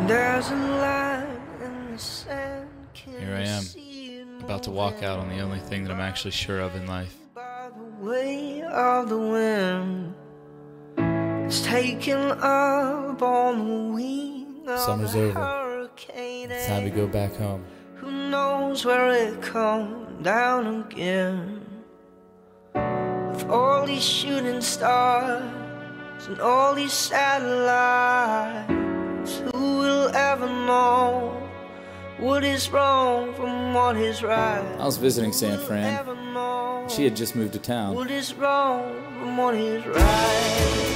There's a line in the sand. Here I am, about to walk out on the only thing that I'm actually sure of in life. By the way of the wind, it's taken up on the wing of Summer's a over. hurricane. It's time to go back home. Who knows where it comes down again? With all these shooting stars and all these satellites, who will ever know what is wrong from what is right? I was visiting San Fran. She had just moved to town. What is wrong from what is right?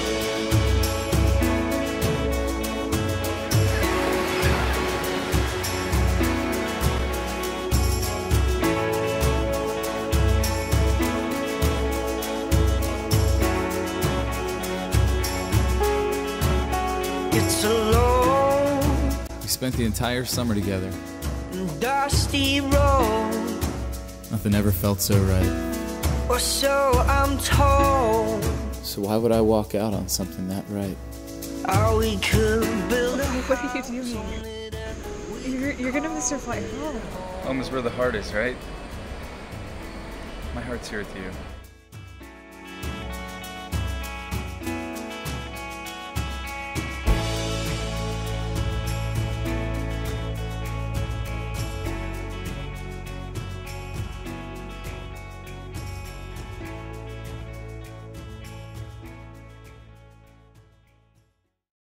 It's alone. We spent the entire summer together. Dusty road, Nothing ever felt so right. or so I'm told. So why would I walk out on something that right? How we could build a What are you doing? You're gonna miss your flight home. Home is where the heart is, right? My heart's here with you.